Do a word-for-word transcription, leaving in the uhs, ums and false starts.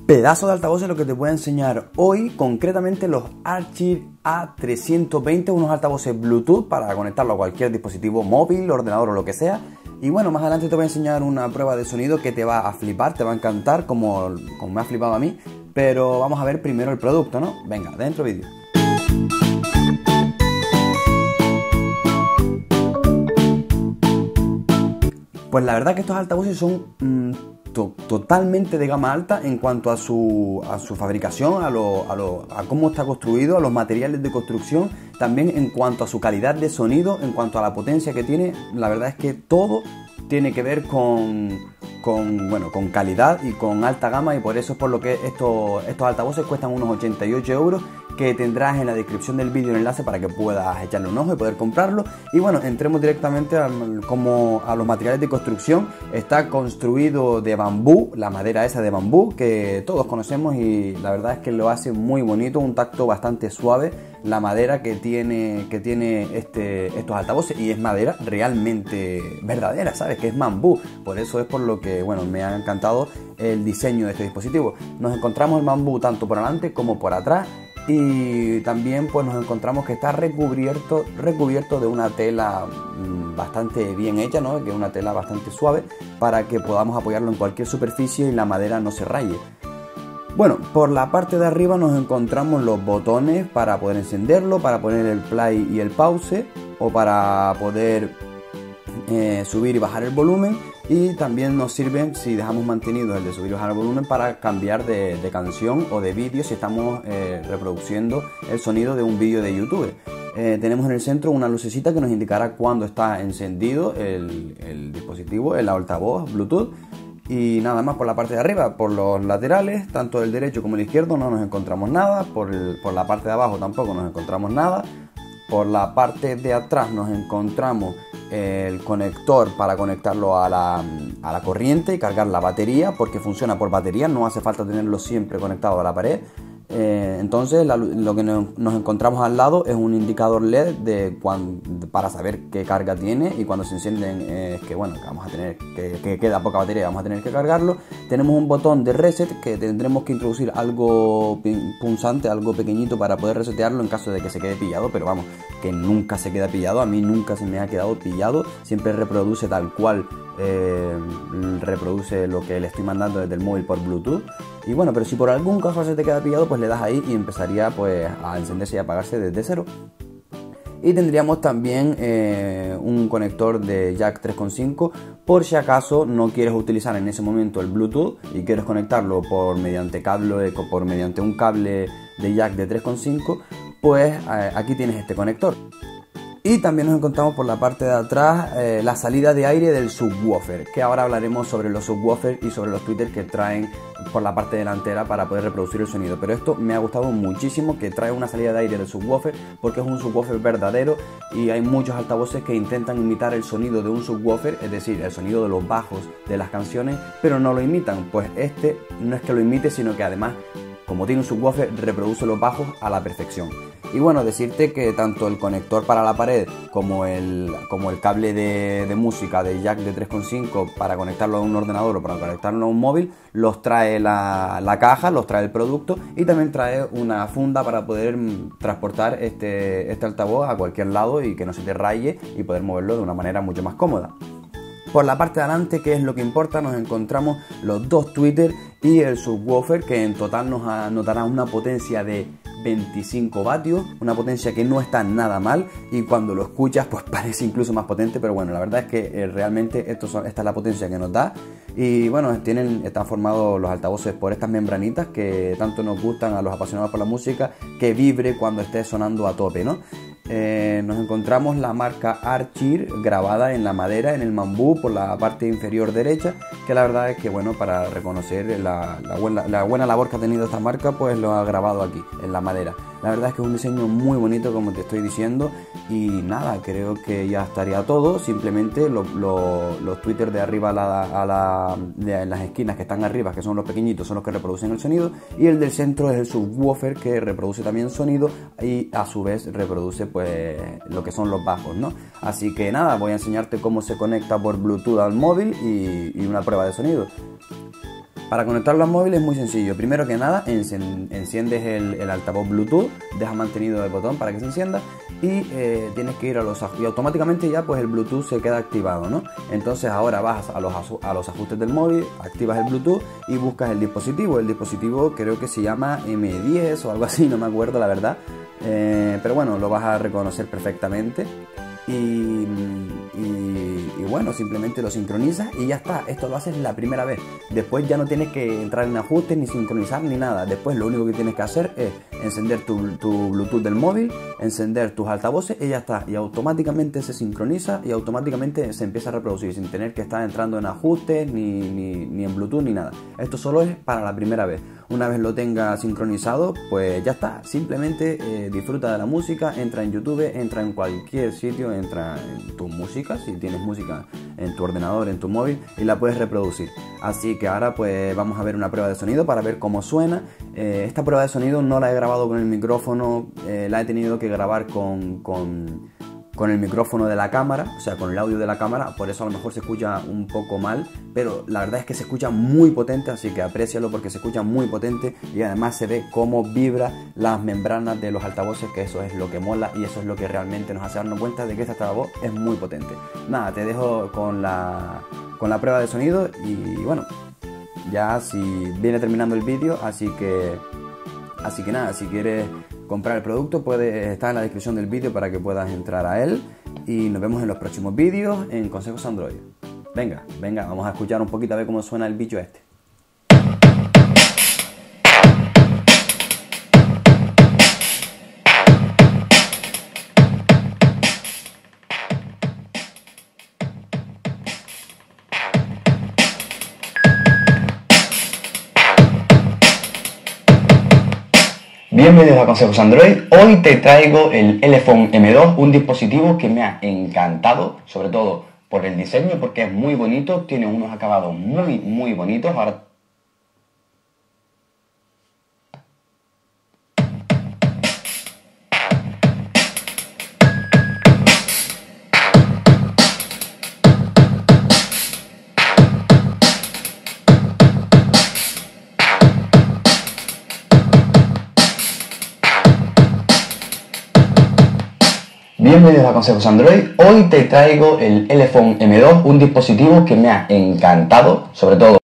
Pedazo de altavoces lo que te voy a enseñar hoy, concretamente los Archer A trescientos veinte, unos altavoces Bluetooth para conectarlo a cualquier dispositivo móvil, ordenador o lo que sea. Y bueno, más adelante te voy a enseñar una prueba de sonido que te va a flipar, te va a encantar como, como me ha flipado a mí. Pero vamos a ver primero el producto, ¿no? Venga, dentro vídeo. Pues la verdad que estos altavoces son mmm, to totalmente de gama alta en cuanto a su, a su fabricación, a, lo, a, lo, a cómo está construido, a los materiales de construcción, también en cuanto a su calidad de sonido, en cuanto a la potencia que tiene. La verdad es que todo tiene que ver con, con, bueno, con calidad y con alta gama, y por eso es por lo que estos, estos altavoces cuestan unos ochenta y ocho euros, que tendrás en la descripción del vídeo el enlace para que puedas echarle un ojo y poder comprarlo. Y bueno, entremos directamente a, como a los materiales de construcción. Está construido de bambú, la madera esa de bambú que todos conocemos, y la verdad es que lo hace muy bonito, un tacto bastante suave la madera que tiene, que tiene este, estos altavoces, y es madera realmente verdadera, ¿sabes? Que es bambú. Por eso es por lo que, bueno, me ha encantado el diseño de este dispositivo. Nos encontramos el bambú tanto por delante como por atrás. Y también pues nos encontramos que está recubierto, recubierto de una tela bastante bien hecha, ¿no? Que es una tela bastante suave para que podamos apoyarlo en cualquier superficie y la madera no se raye. Bueno, por la parte de arriba nos encontramos los botones para poder encenderlo, para poner el play y el pause, o para poder eh, subir y bajar el volumen. Y también nos sirven, si dejamos mantenido el de subir y bajar el volumen, para cambiar de, de canción o de vídeo si estamos eh, reproduciendo el sonido de un vídeo de YouTube. Eh, tenemos en el centro una lucecita que nos indicará cuando está encendido el, el dispositivo, el altavoz Bluetooth. Y nada más. Por la parte de arriba, por los laterales, tanto el derecho como el izquierdo, no nos encontramos nada. Por, el, por la parte de abajo tampoco nos encontramos nada. Por la parte de atrás nos encontramos el conector para conectarlo a la, a la corriente y cargar la batería, porque funciona por batería, no hace falta tenerlo siempre conectado a la pared. Eh, entonces la, lo que nos, nos encontramos al lado es un indicador L E D de cuando, para saber qué carga tiene, y cuando se encienden eh, es que bueno, que vamos a tener que, que queda poca batería, vamos a tener que cargarlo. Tenemos un botón de reset que tendremos que introducir algo punzante, algo pequeñito para poder resetearlo en caso de que se quede pillado, pero vamos, que nunca se queda pillado. A mí nunca se me ha quedado pillado, siempre reproduce tal cual. Eh, reproduce lo que le estoy mandando desde el móvil por Bluetooth. Y bueno, pero si por algún caso se te queda pillado, pues le das ahí y empezaría pues a encenderse y apagarse desde cero. Y tendríamos también eh, un conector de jack tres coma cinco por si acaso no quieres utilizar en ese momento el Bluetooth y quieres conectarlo por mediante cable, por mediante un cable de jack de tres coma cinco, pues eh, aquí tienes este conector. Y también nos encontramos por la parte de atrás eh, la salida de aire del subwoofer, que ahora hablaremos sobre los subwoofers y sobre los tweeters que traen por la parte delantera para poder reproducir el sonido. Pero esto me ha gustado muchísimo, que trae una salida de aire del subwoofer, porque es un subwoofer verdadero, y hay muchos altavoces que intentan imitar el sonido de un subwoofer, es decir, el sonido de los bajos de las canciones, pero no lo imitan. Pues este no es que lo imite, sino que además, como tiene un subwoofer, reproduce los bajos a la perfección. Y bueno, decirte que tanto el conector para la pared como el, como el cable de, de música de jack de tres coma cinco para conectarlo a un ordenador o para conectarlo a un móvil, los trae la, la caja, los trae el producto, y también trae una funda para poder transportar este, este altavoz a cualquier lado y que no se te raye y poder moverlo de una manera mucho más cómoda. Por la parte de adelante, que es lo que importa, nos encontramos los dos tweeters y el subwoofer, que en total nos anotará una potencia de veinticinco vatios, una potencia que no está nada mal, y cuando lo escuchas pues parece incluso más potente, pero bueno, la verdad es que eh, realmente esto son, esta es la potencia que nos da. Y bueno, tienen, están formados los altavoces por estas membranitas que tanto nos gustan a los apasionados por la música, que vibre cuando esté sonando a tope, ¿no? Eh, nos encontramos la marca Archer grabada en la madera, en el bambú, por la parte inferior derecha, que la verdad es que bueno, para reconocer la, la, buena, la buena labor que ha tenido esta marca, pues lo ha grabado aquí, en la madera. La verdad es que es un diseño muy bonito, como te estoy diciendo. Y nada, creo que ya estaría todo. Simplemente lo, lo, los tweeters de arriba a la, a la, de, en las esquinas que están arriba, que son los pequeñitos, son los que reproducen el sonido, y el del centro es el subwoofer, que reproduce también sonido y a su vez reproduce pues lo que son los bajos, ¿no? Así que nada, voy a enseñarte cómo se conecta por Bluetooth al móvil y, y una prueba de sonido. Para conectarlo al móvil es muy sencillo. Primero que nada, enciendes el, el altavoz Bluetooth, dejas mantenido el botón para que se encienda y eh, tienes que ir a los ajustes y automáticamente ya pues el Bluetooth se queda activado, ¿no? Entonces ahora vas a los, a los ajustes del móvil, activas el Bluetooth y buscas el dispositivo. El dispositivo creo que se llama eme diez o algo así, no me acuerdo la verdad, eh, pero bueno, lo vas a reconocer perfectamente. Y, y, y bueno, simplemente lo sincronizas y ya está. Esto lo haces la primera vez. Después ya no tienes que entrar en ajustes, ni sincronizar, ni nada. Después lo único que tienes que hacer es encender tu, tu Bluetooth del móvil, encender tus altavoces y ya está. Y automáticamente se sincroniza y automáticamente se empieza a reproducir sin tener que estar entrando en ajustes, ni, ni, ni en Bluetooth, ni nada. Esto solo es para la primera vez. Una vez lo tengas sincronizado, pues ya está. Simplemente eh, disfruta de la música, entra en YouTube, entra en cualquier sitio, entra en tu música, si tienes música en tu ordenador, en tu móvil, y la puedes reproducir. Así que ahora pues vamos a ver una prueba de sonido para ver cómo suena. Eh, esta prueba de sonido no la he grabado con el micrófono, eh, la he tenido que grabar con... con con el micrófono de la cámara, o sea, con el audio de la cámara, por eso a lo mejor se escucha un poco mal, pero la verdad es que se escucha muy potente, así que aprécialo porque se escucha muy potente y además se ve cómo vibra las membranas de los altavoces, que eso es lo que mola y eso es lo que realmente nos hace darnos cuenta de que este altavoz es muy potente. Nada, te dejo con la, con la prueba de sonido y bueno, ya si viene terminando el vídeo, así que, así que nada, si quieres comprar el producto puede estar en la descripción del vídeo para que puedas entrar a él y nos vemos en los próximos vídeos en Consejos Android. Venga, venga, vamos a escuchar un poquito a ver cómo suena el bicho este. Bienvenidos a Consejos Android. Hoy te traigo el Elephone eme dos, un dispositivo que me ha encantado, sobre todo por el diseño, porque es muy bonito, tiene unos acabados muy, muy bonitos. Ahora Bienvenidos a Consejos Android. Hoy te traigo el Elephone eme dos, un dispositivo que me ha encantado, sobre todo